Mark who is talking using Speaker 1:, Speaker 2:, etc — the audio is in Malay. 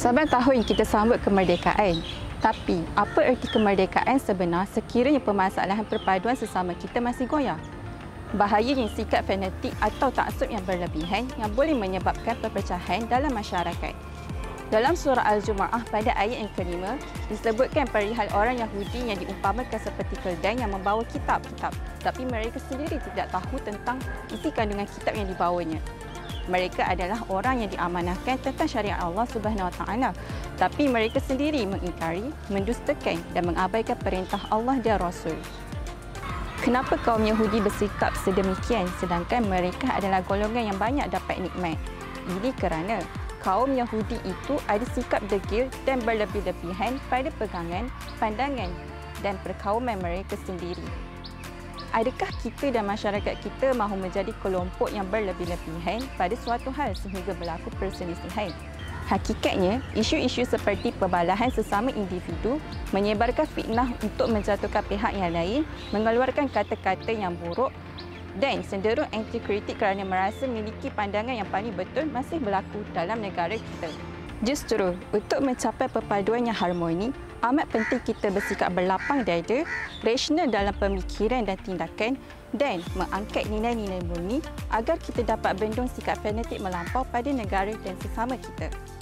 Speaker 1: Saban tahun kita sambut kemerdekaan. Tapi, apa erti kemerdekaan sebenar sekiranya permasalahan perpaduan sesama kita masih goyah? Bahayanya sikap fanatik atau taksub yang berlebihan yang boleh menyebabkan perpecahan dalam masyarakat. Dalam surah Al-Jumu'ah pada ayat yang kelima, disebutkan perihal orang Yahudi yang diumpamakan seperti keldai yang membawa kitab-kitab, tapi mereka sendiri tidak tahu tentang isi kandungan kitab yang dibawanya. Mereka adalah orang yang diamanahkan tentang syariat Allah Subhanahu Wa Taala, tapi mereka sendiri mengingkari, mendustakan dan mengabaikan perintah Allah dan Rasul. Kenapa kaum Yahudi bersikap sedemikian sedangkan mereka adalah golongan yang banyak dapat nikmat? Ini kerana kaum Yahudi itu ada sikap degil dan berlebih-lebihan pada pegangan, pandangan dan perkauman mereka sendiri. Adakah kita dan masyarakat kita mahu menjadi kelompok yang berlebih-lebihan pada suatu hal sehingga berlaku perselisihan? Hakikatnya, isu-isu seperti perbalahan sesama individu, menyebarkan fitnah untuk menjatuhkan pihak yang lain, mengeluarkan kata-kata yang buruk dan cenderung anti-kritik kerana merasa memiliki pandangan yang paling betul masih berlaku dalam negara kita. Justru, untuk mencapai perpaduan yang harmoni, amat penting kita bersikap berlapang dada, rasional dalam pemikiran dan tindakan dan mengangkat nilai-nilai murni agar kita dapat bendung sikap fanatik melampau pada negara dan sesama kita.